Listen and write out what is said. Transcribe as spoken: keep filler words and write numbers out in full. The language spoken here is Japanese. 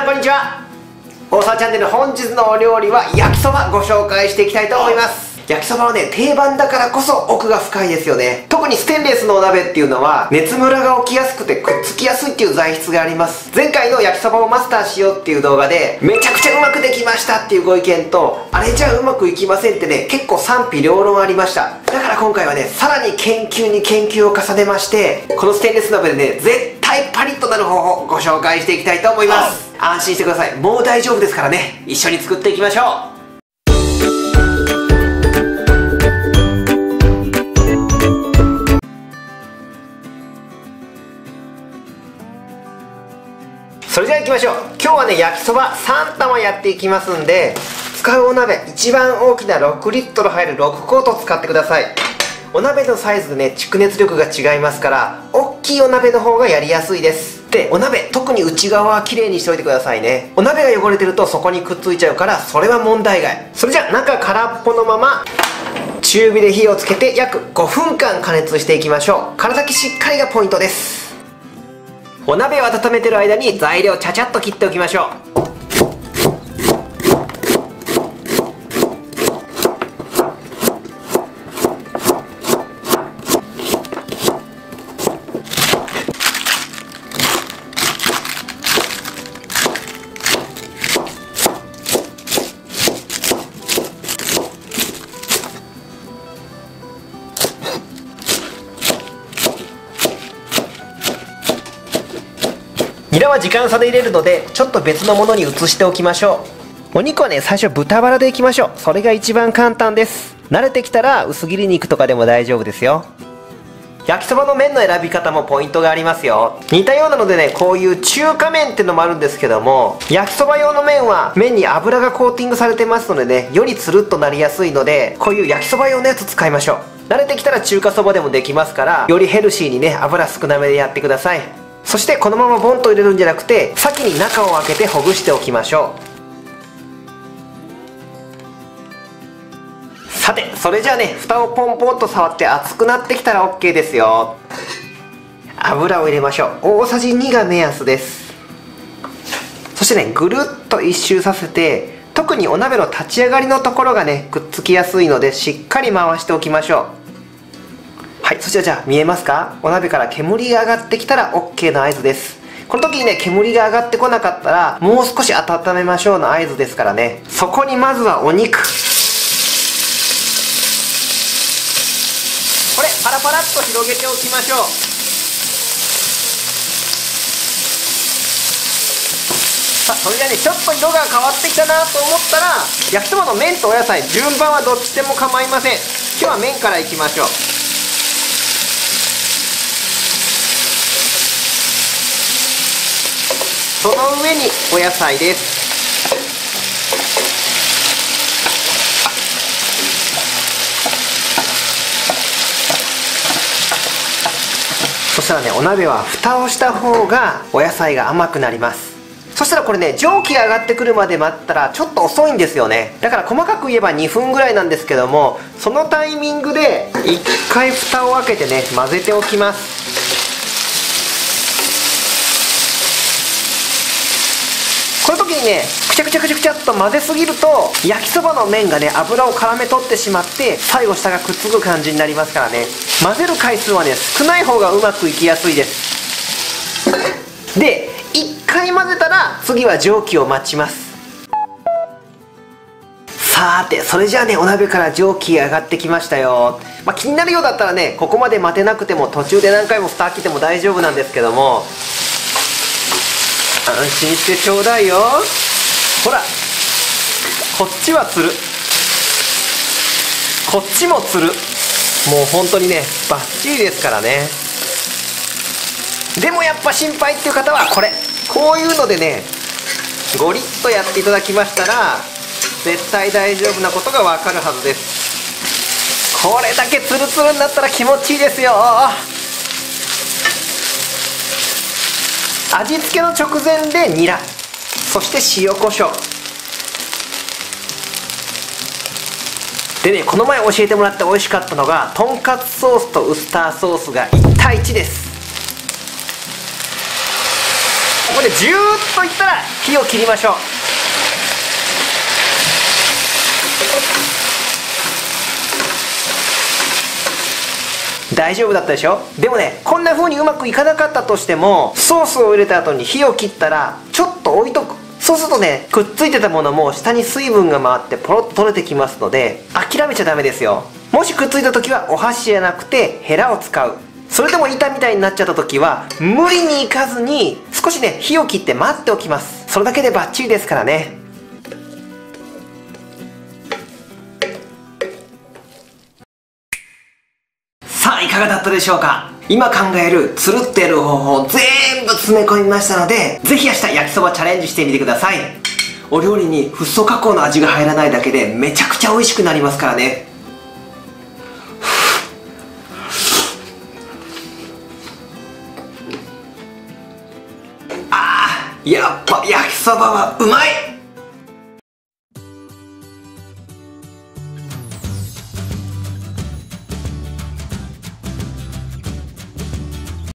さんこんにちは。大沢チャンネル、本日のお料理は焼きそばご紹介していきたいと思います。焼きそばはね、定番だからこそ奥が深いですよね。特にステンレスのお鍋っていうのは熱ムラが起きやすくてくっつきやすいっていう材質があります。前回の焼きそばをマスターしようっていう動画でめちゃくちゃうまくできましたっていうご意見と、あれじゃうまくいきませんってね、結構賛否両論ありました。だから今回はね、さらに研究に研究を重ねまして、このステンレス鍋でね、絶対パリッとなる方法をご紹介していきたいと思います。安心してください。もう大丈夫ですからね。一緒に作っていきましょう。それじゃあ行きましょう。今日はね、焼きそばさん玉やっていきますんで、使うお鍋一番大きなろくリットル入るろくコートを使ってください。お鍋のサイズでね、蓄熱力が違いますから、大きいお鍋の方がやりやすいです。で、お鍋特に内側は綺麗にしておいてくださいね。お鍋が汚れてるとそこにくっついちゃうから、それは問題外。それじゃあ中空っぽのまま中火で火をつけて約ごふんかん加熱していきましょう。空炊きしっかりがポイントです。お鍋を温めてる間に材料ちゃちゃっと切っておきましょう。ニラは時間差で入れるので、ちょっと別のものに移しておきましょう。お肉はね、最初豚バラでいきましょう。それが一番簡単です。慣れてきたら薄切り肉とかでも大丈夫ですよ。焼きそばの麺の選び方もポイントがありますよ。似たようなのでね、こういう中華麺っていうのもあるんですけども、焼きそば用の麺は麺に油がコーティングされてますのでね、よりつるっとなりやすいので、こういう焼きそば用のやつ使いましょう。慣れてきたら中華そばでもできますから、よりヘルシーにね、油少なめでやってください。そしてこのままボンと入れるんじゃなくて、先に中を開けてほぐしておきましょう。さて、それじゃあね、蓋をポンポンと触って熱くなってきたら オーケー ですよ。油を入れましょう。大さじにが目安です。そしてね、ぐるっと一周させて、特にお鍋の立ち上がりのところがね、くっつきやすいのでしっかり回しておきましょう。はい、そちらじゃあ見えますか？お鍋から煙が上がってきたら オーケー の合図です。この時にね、煙が上がってこなかったら、もう少し温めましょうの合図ですからね。そこにまずはお肉。これ、パラパラっと広げておきましょう。さあ、それじゃあね、ちょっと色が変わってきたなと思ったら、焼きそばの麺とお野菜、順番はどっちでも構いません。今日は麺からいきましょう。その上にお野菜です。そしたらね、お鍋は蓋をした方がお野菜が甘くなります。そしたらこれね、蒸気が上がってくるまで待ったらちょっと遅いんですよね。だから細かく言えばにふんぐらいなんですけども、そのタイミングでいっかい蓋を開けてね、混ぜておきます。この時にね、くちゃくちゃくちゃくちゃっと混ぜすぎると、焼きそばの麺がね、油を絡め取ってしまって、最後下がくっつく感じになりますからね。混ぜる回数はね、少ない方がうまくいきやすいです。で、いっかい混ぜたら、次は蒸気を待ちます。さーて、それじゃあね、お鍋から蒸気が上がってきましたよ。まあ、気になるようだったらね、ここまで待てなくても、途中で何回も蓋開けても大丈夫なんですけども、安心してちょうだいよ。ほら、こっちはつる、こっちもつる。もう本当にね、バッチリですからね。でもやっぱ心配っていう方はこれ、こういうのでね、ゴリッとやっていただきましたら絶対大丈夫なことがわかるはずです。これだけツルツルになったら気持ちいいですよ。味付けの直前でニラ、そして塩コショウでね、この前教えてもらって美味しかったのが、とんかつソースとウスターソースがいちたいいちです。 こでジューッといったら火を切りましょう。大丈夫だったでしょ。でもね、こんな風にうまくいかなかったとしても、ソースを入れた後に火を切ったらちょっと置いとく。そうするとね、くっついてたものも下に水分が回ってポロッと取れてきますので、諦めちゃダメですよ。もしくっついた時はお箸じゃなくてヘラを使う。それでも板みたいになっちゃった時は無理にいかずに少しね、火を切って待っておきます。それだけでバッチリですからね。さあ、いかがだったでしょうか。今考えるつるってやる方法を全部詰め込みましたので、ぜひ明日焼きそばチャレンジしてみてください。お料理にフッ素加工の味が入らないだけでめちゃくちゃ美味しくなりますからね。あー、やっぱ焼きそばはうまい。